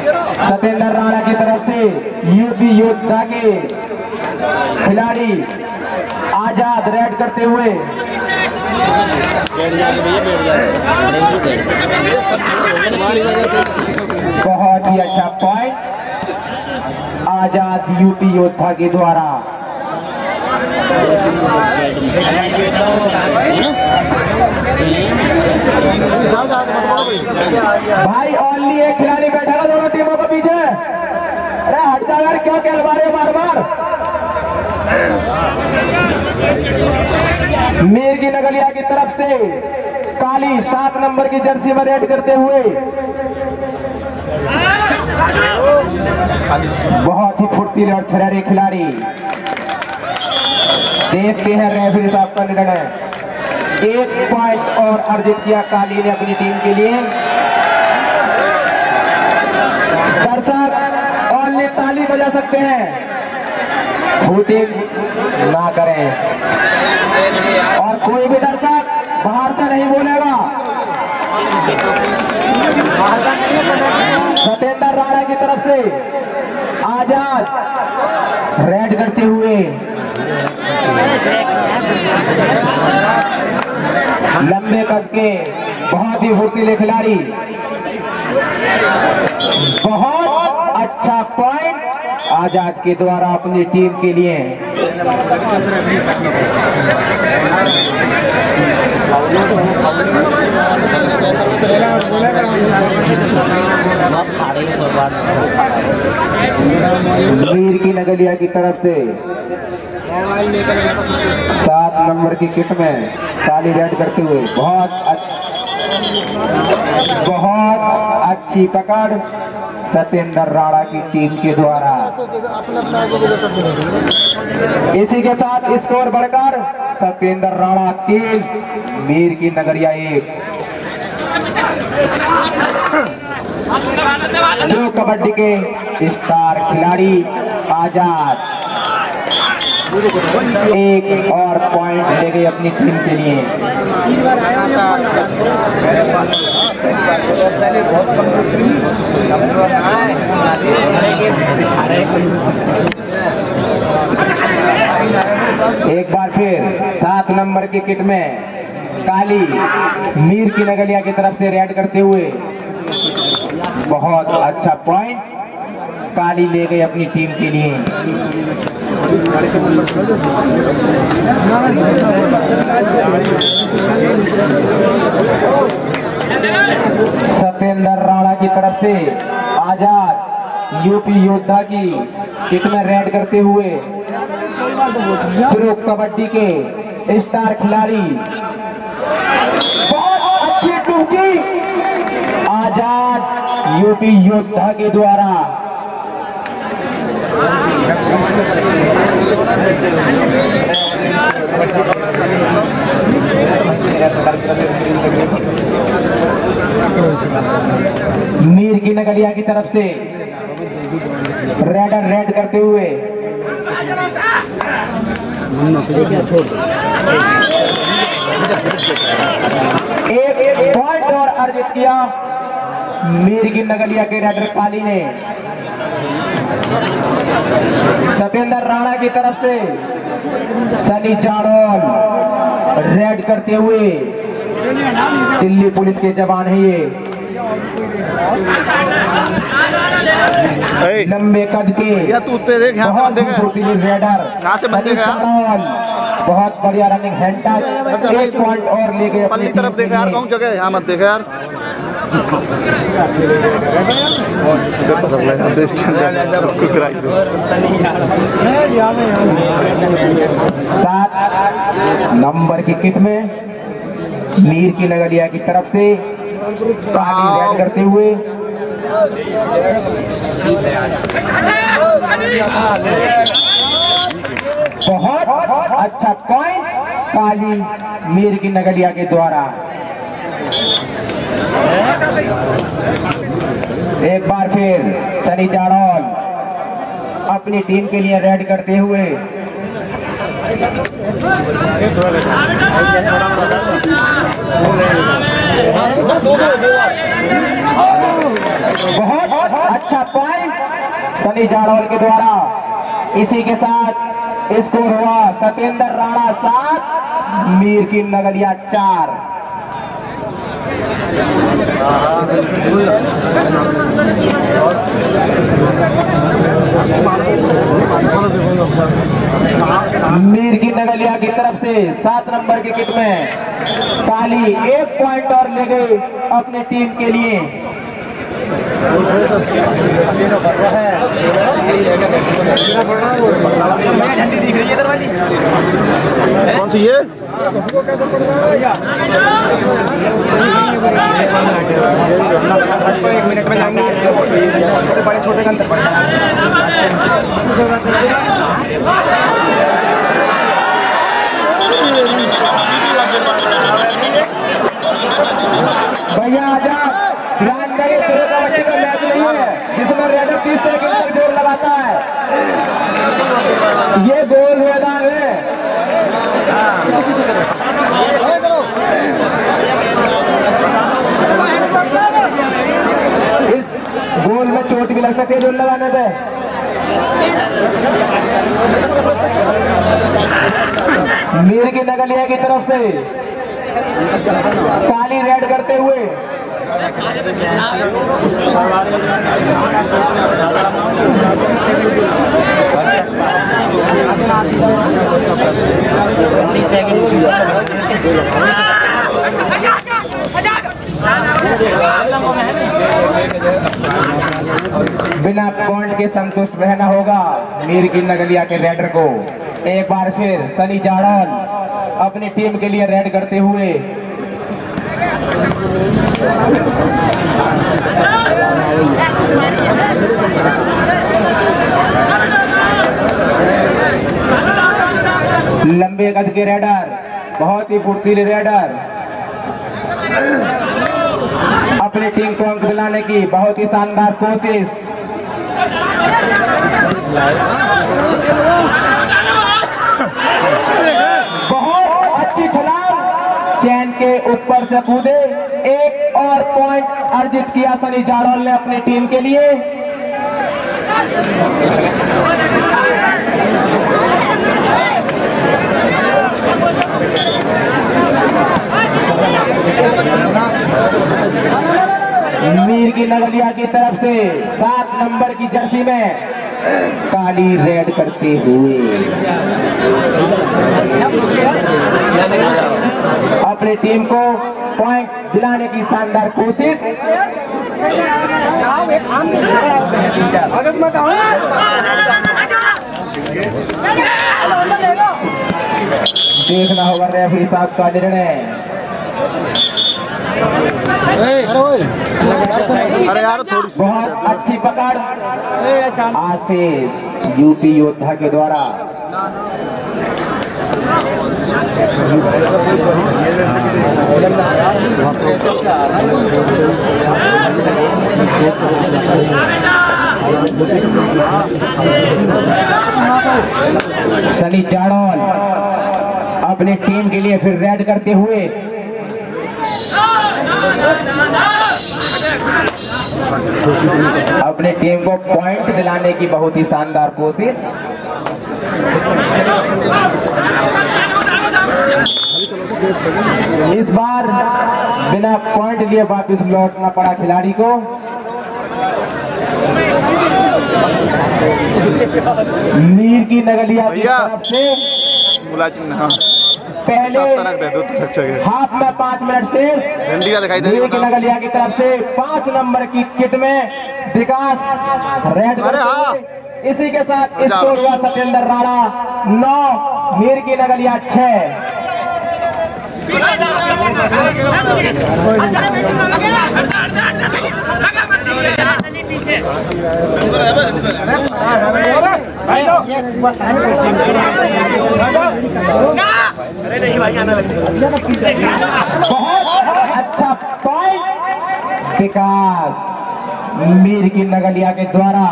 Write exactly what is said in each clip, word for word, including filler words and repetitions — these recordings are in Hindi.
सत्येंद्र राणा की तरफ से यूपी योद्धा के खिलाड़ी आजाद रेड करते हुए बहुत ही अच्छा पॉइंट आजाद यूपी योद्धा के द्वारा। भाई ओनली एक खिलाड़ी बैठेगा दोनों टीमों के पीछे। अरे हट जा यार, क्यों कहलवा रहे हो बार बार। मीर की नगलिया की तरफ से काली सात नंबर की जर्सी में रेड करते हुए बहुत ही फुर्तीले और छरारे खिलाड़ी। देखते हैं रेफरी साहब का निर्णय। एक पॉइंट और अर्जित किया काली ने अपनी टीम के लिए। दर्शक ओनली ताली बजा सकते हैं, शूटिंग ना करें और कोई भी दर्शक बाहर से नहीं बोलेगा। सत्येंद्र राणा की तरफ से आजाद रेड करते हुए लंबे कद के बहुत ही फुर्तीले खिलाड़ी। बहुत अच्छा पॉइंट आजाद के द्वारा अपनी टीम के लिए। मीर की नगलिया की तरफ से सात नंबर की किट में काली रेड करते हुए बहुत बहुत अच्छी पकड़ सत्येंद्र राणा की टीम के द्वारा। इसी के साथ स्कोर बढ़कर सत्येंद्र राणा तीन मीर की नगरिया एक। जो कबड्डी के स्टार खिलाड़ी आजाद एक और पॉइंट ले गए अपनी टीम के लिए। एक बार फिर सात नंबर की किट में काली मीर की नगलिया की तरफ से रेड करते हुए बहुत अच्छा पॉइंट काली ले गई अपनी टीम के लिए। सत्येंद्र राणा की तरफ से आजाद यूपी योद्धा की किट में रेड करते हुए प्रो कबड्डी के स्टार खिलाड़ी। बहुत अच्छी टूकी आजाद यूपी योद्धा के द्वारा। मीर की नगलिया की तरफ से रेडर रेड करते हुए एक एक पॉइंट और अर्जित किया मीर की नगलिया के रेडर काली ने। सत्येंद्र राणा की तरफ से सनी जाड़ोल रेड करते हुए दिल्ली पुलिस के जवान है ये। लंबे कद के बहुत फुर्तीले रेडर सनी जाड़ोल बहुत बढ़िया रनिंग हैंड टच। एक पॉइंट और ले गए अपनी तरफ। देखा यार कौन जगह यहाँ मत देखा यार। सात नंबर की किट में मीर की नगलिया की तरफ से काली रेड करते हुए बहुत अच्छा पॉइंट काली मीर की नगलिया के द्वारा। एक बार फिर सनी जाड़ोल अपनी टीम के लिए रेड करते हुए बहुत अच्छा पॉइंट सनी जाड़ौल के द्वारा। इसी के साथ स्कोर हुआ सत्येंद्र राणा सात, मीर की नगलिया चार। मीर की नगलिया की तरफ से सात नंबर की किट में काली एक पॉइंट और ले गए अपनी टीम के लिए। झंडी दिख रही है इधर वाली, कौन सी है? एक मिनट में जाएंगे, छोटे बड़े छोटे का अंतर पड़ता है। भैया आजाद ध्यान दें, पूरे कबड्डी का मैच नहीं है जिसमें रेडर तीस सेकंड तक जोर लगाता है। ये गोल मैदान है। इस गोल में चोट भी लग सकती है जोर लगाने पे। मीर की नगलिया की तरफ से काली रेड करते हुए बिना पॉइंट के संतुष्ट रहना होगा मीर की नगलिया के रेडर को। एक बार फिर सनी जाड़ौल अपनी टीम के लिए रेड करते हुए लंबे कद के रेडर, बहुत ही फुर्तीले रेडर, अपनी टीम को अंक दिलाने की बहुत ही शानदार कोशिश। बहुत अच्छी छलांग, चैन के ऊपर से कूदे, एक और पॉइंट अर्जित किया सनी जाड़ौल ने अपनी टीम के लिए। मीर की नगलिया की तरफ से सात नंबर की जर्सी में काली रेड करते हुए अपनी टीम को पॉइंट दिलाने की शानदार कोशिश। देखना होगा रेफरी साहब का निर्णय। अरे यार थोड़ी बहुत अच्छी पकड़ आशीष यूपी योद्धा के द्वारा। सनी जाड़ौल अपनी टीम के लिए फिर रेड करते हुए अपने टीम को पॉइंट दिलाने की बहुत ही शानदार कोशिश। इस बार बिना पॉइंट लिए वापस लौटना पड़ा खिलाड़ी को। मीर की नगलिया की तरफ से पहले हाफ में पांच मिनट से मीर की नगलिया की तरफ से पांच नंबर की किट में विकास रेड करते। इसी के साथ स्कोर हुआ सत्येंद्र राणा नौ, मीर की नगलिया छह। बहुत अच्छा पॉइंट विकास मीर की नगलिया के द्वारा।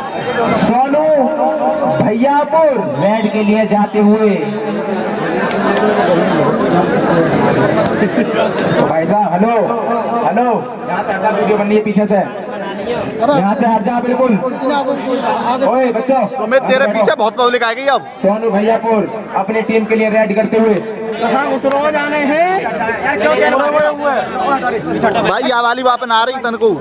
सोनू भैयापुर रेड के लिए जाते हुए भाई साहब हेलो हेलो, यहाँ से हटा, वीडियो बननी है पीछे से, यहाँ से हट जा बिल्कुल। ओए बच्चों, सुमित तेरे पीछे बहुत पब्लिक आएगी अब। सोनू भैयापुर अपनी टीम के लिए रेड करते हुए जाने हैं भाई, या वाली वापन आ रही तन को।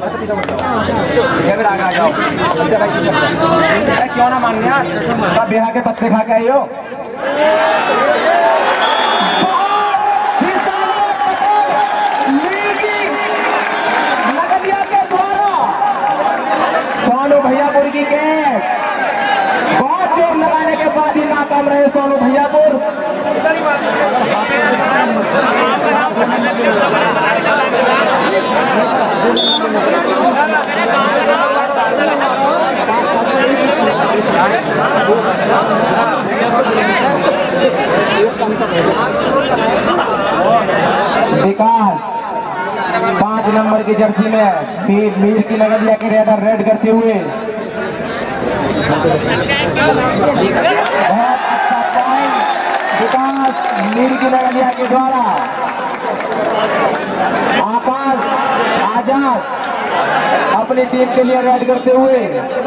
क्यों ना मान यार, बिहार के पत्ते खा के आई हो। सोनू भैयापुर की कैच, बहुत जोर लगाने के बाद ही नाकाम रहे सोनू भैयापुर। विकास पांच नंबर की जर्सी में मीर, मीर की नगरिया के रेडर रेड करते हुए बहुत अच्छा पॉइंट विकास मीर की नगरिया के द्वारा। आकाश आजाद अपनी टीम के लिए रेड करते हुए।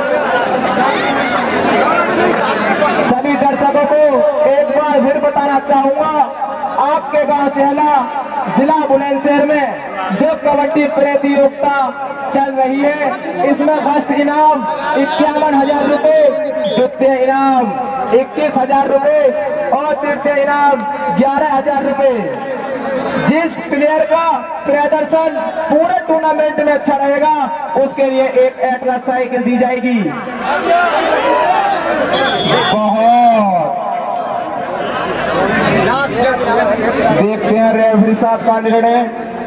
सभी दर्शकों को एक बार फिर बताना चाहूंगा, आपके गांव चेहला जिला बुलंदशहर में जो कबड्डी प्रतियोगिता चल रही है, इसमें फर्स्ट इनाम इक्यावन हजार रुपए, द्वितीय इनाम इक्कीस हजार रुपए और तृतीय इनाम ग्यारह हजार रुपए। जिस प्लेयर का प्रदर्शन पूरे टूर्नामेंट में अच्छा रहेगा उसके लिए एक एटलस साइकिल दी जाएगी। बहुत देखते हैं रेफरी साहब का निर्णय,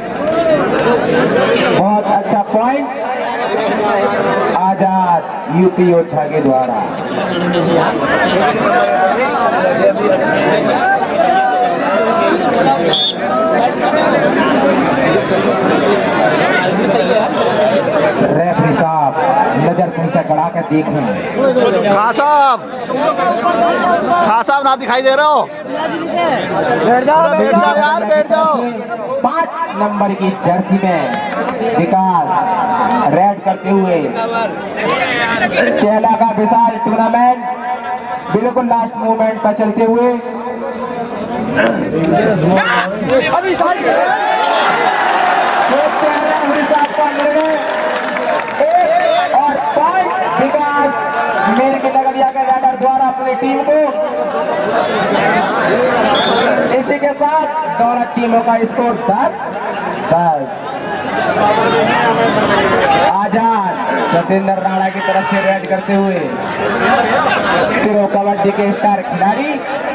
बहुत अच्छा पॉइंट आजाद यूपी योद्धा के द्वारा। रेफरी साहब नजर से कड़ा कर देख रहे हैं। खां साहब, खां साहब ना दिखाई दे रहे हो। बैठ जाओ बैठ जाओ यार, बैठ जाओ। पांच नंबर की जर्सी में विकास रेड करते हुए चेहला का विशाल टूर्नामेंट बिल्कुल लास्ट मूवमेंट पर चलते हुए अभी सारी का निर्णय एक और पॉइंट विकास मीर की नगरिया के रेडर द्वारा अपनी टीम को। इसी के साथ दोनों टीमों का स्कोर दस दस। आजाद सतेंद्र राणा की तरफ से रेड करते हुए प्रो कबड्डी के स्टार खिलाड़ी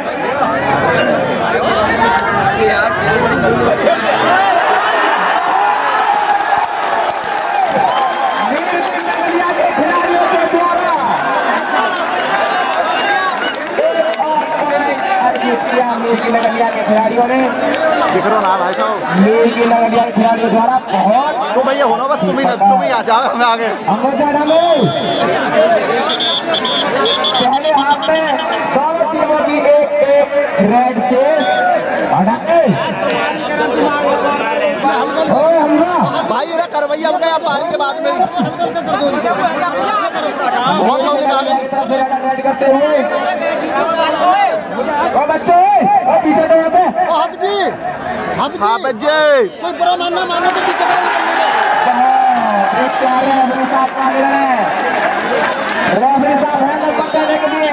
मीर की नगरिया के खिलाड़ियों ने दिख रहा ना भाई साहब, मीर की नगरिया के खिलाड़ियों द्वारा बहुत तो भैया होना बस, तुम ही तुम ही आ जाओ हमें आगे। पहले हाथ में दोनों टीमों की एक एक रेड से भाई ये करवैया हो गया पारी के बाद में बहुत लोग रेड करते हुए। ओ बच्चों ओ पीछे तो यहाँ से हाफ जी हाफ जी हाफ जी कोई बुरा मानना मानो तो पीछे रेफरी साहब का निर्णय, रेफरी साहब है लगभग करने के लिए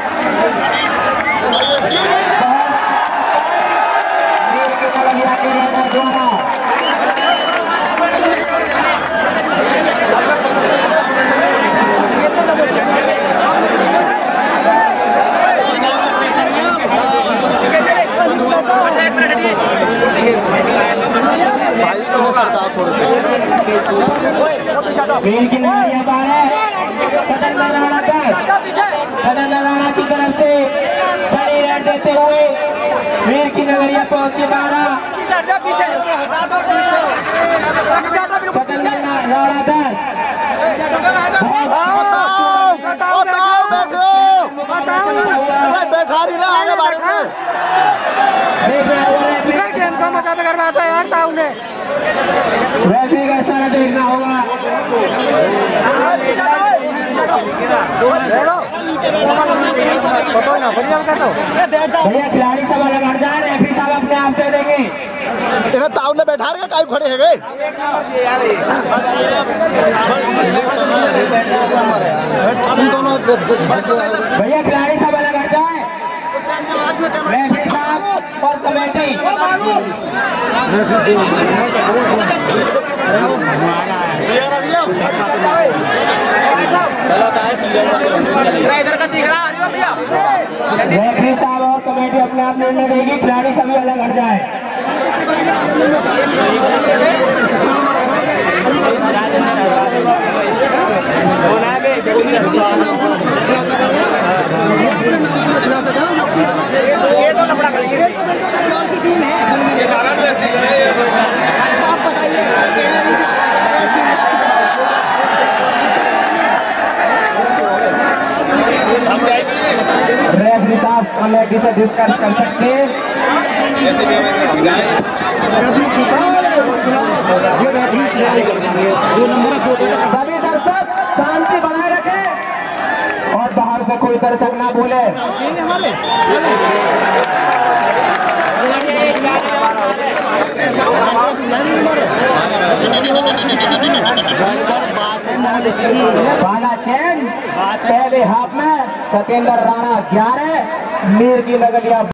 मीर की नगरिया बाहर है। सतेंद्र राणा का सतेंद्र राणा की तरफ से सनी रेड देते हुए मीर की नगरिया पहुंचे बारह। सतेंद्र राणा दस। बैठा रही ना आगे बारी गेम का मजा करवाता है यार ताऊ ने रेफरी का इशारा देखना होगा। भैया खिलाड़ी सब अलग हट जाए, रेफरी साहब अपने आप दे देंगे। इन्हें ताऊ ने बैठा के काहे खड़े है गए भैया खिलाड़ी सब अलग हट जाए, रेफरी साहब और कमेटी। इधर का दिख रहा है भैया। रेफरी साहब और कमेटी अपने आप निर्णय देगी, खिलाड़ी सभी अलग हट जाए। ये तो लफड़ा करेंगे। रेफरी साहब कमेटी से डिस्कस कर सकते हैं। सभी दर्शक शांति बनाए रखें और बाहर से कोई दर्शक ना बोले। बाला चैन पहले हाफ में सत्येंद्र राणा ग्यारह, मीर की नगलिया